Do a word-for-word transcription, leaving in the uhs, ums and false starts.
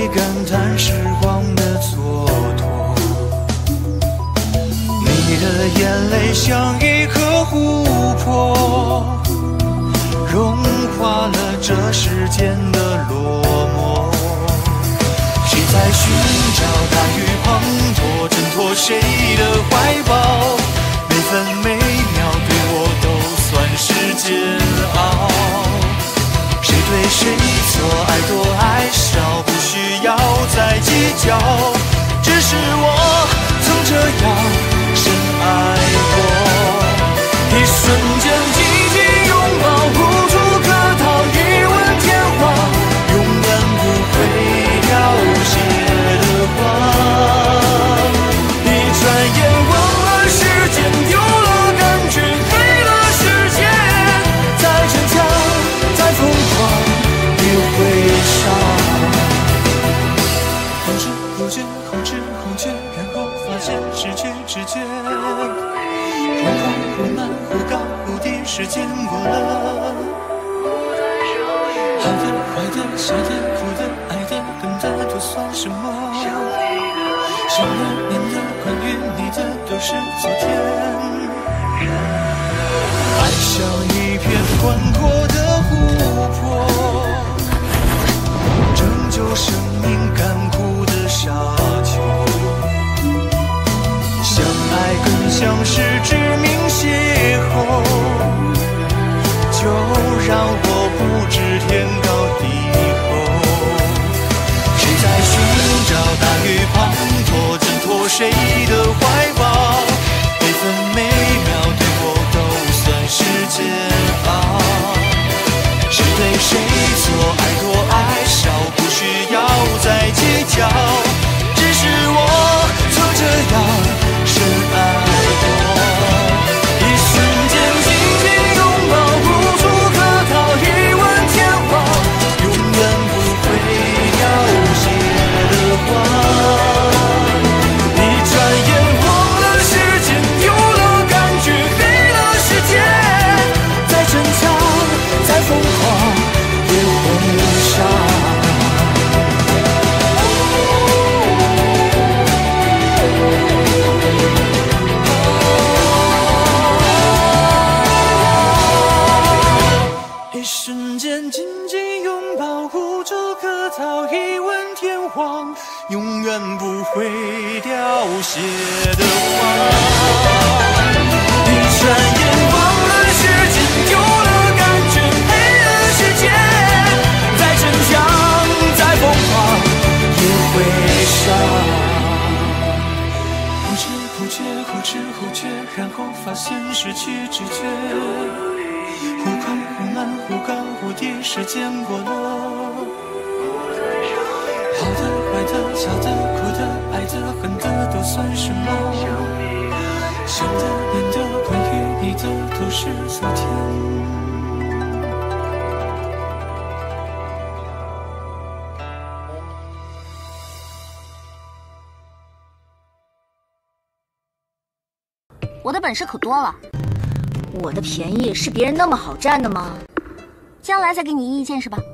里感叹时光的蹉跎。你的眼泪像一颗琥珀，融化了这世间的落寞。谁在寻找大雨滂沱，挣脱谁的怀抱？每分每秒对我都算是煎熬。谁对谁错，爱多爱少，不需要再计较。只是我曾这样深爱过，一瞬间紧紧拥抱，无处可逃，一吻天荒，永远不会凋谢的花。一转眼忘了时间，丢了感觉，没了世界，再逞强，再疯狂，也会伤。不知不觉，后知后觉，然后发现失去知觉。忽快忽慢，忽高忽低，时间过了。好的坏的笑的哭的爱的恨的都算什么？想的念的关于你的都是昨天。爱像一片宽阔的湖泊，拯救生命干枯的沙丘。相爱更像是致命邂逅，就让我不知天高地厚。谁在寻找大雨滂沱，挣脱谁的怀抱？每分每秒对我都算是煎熬。谁对谁错，爱多爱少，不需要再计较。只是我曾这样深爱过，一瞬间紧紧拥抱，无处可逃，一吻天荒，永远不会凋谢的花。一转眼忘了时间，丢了感觉，没了世界，再逞强，再疯狂，也会伤。一瞬间紧紧拥抱，无处可逃，一吻天荒，永远不会凋谢的花。一转眼忘了时间，丢了感觉，没了世界，再逞强，再疯狂，也会伤。不知不觉，后知后觉，然后发现失去知觉。忽快忽慢，忽高忽低，时间过了。好的坏的笑的哭的爱的恨的都算什么？想的念的关于你的都是昨天。 我的本事可多了，我的便宜是别人那么好占的吗？将来再给你意见是吧？